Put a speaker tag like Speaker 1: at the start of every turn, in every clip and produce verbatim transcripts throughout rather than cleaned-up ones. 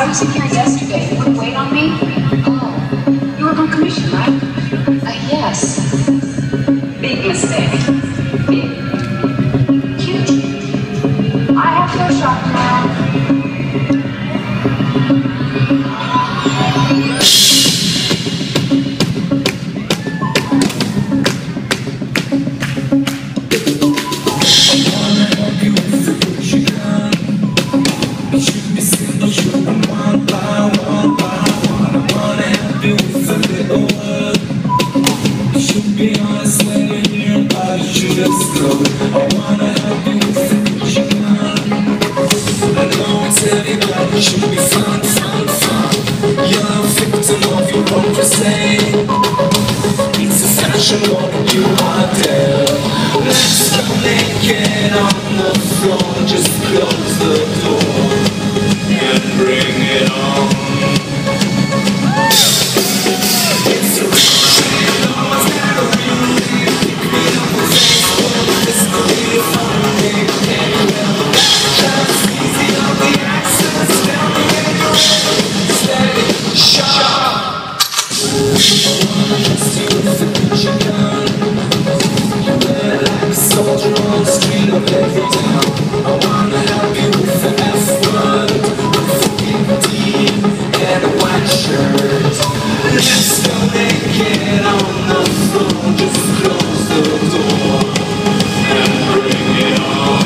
Speaker 1: was in here yesterday. You would wait on me? Oh, you work on commission, right? Uh, yes. Big mistake. Big. Huge. I have to go shop now.
Speaker 2: You are dead. Let's go naked on the floor. Just close the door and bring it on. It's a shame, no one's got a real name. Pick me up on Facebook. This could be a fun day. Can you ever just easy on the accents? Tell me when you're ready. Stay sharp. Just you with the picture gun. Soldier on the street of every town. I wanna help you with the F word, with the pink tee and a white shirt. Let's go naked on the floor. Just close the door and bring it on.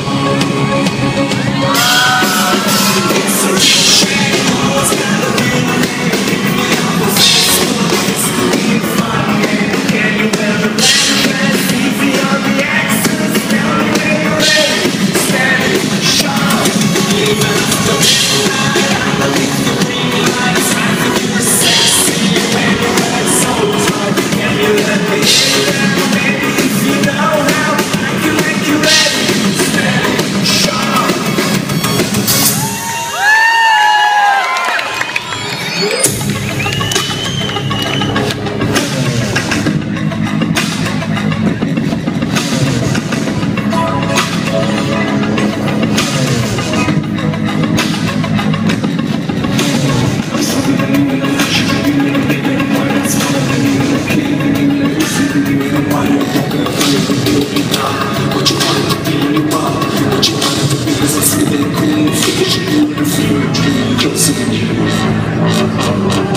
Speaker 2: It's a shame, no one's got a real name. Pick me up on Facebook. This could be a fun game. Can you ever let it easy on the accent? What you wanted to be is a